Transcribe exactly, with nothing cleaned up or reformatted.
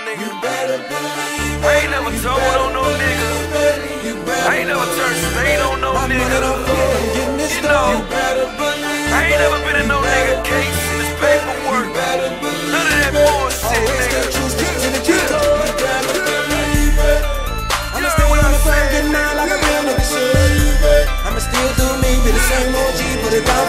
nigga. You better believe it. I ain't never told on no nigga. I ain't never turned straight on no nigga. You know, I ain't never been in no nigga case in this paperwork. None of that bullshit, nigga. I'ma still do me, be the same O G, put it down.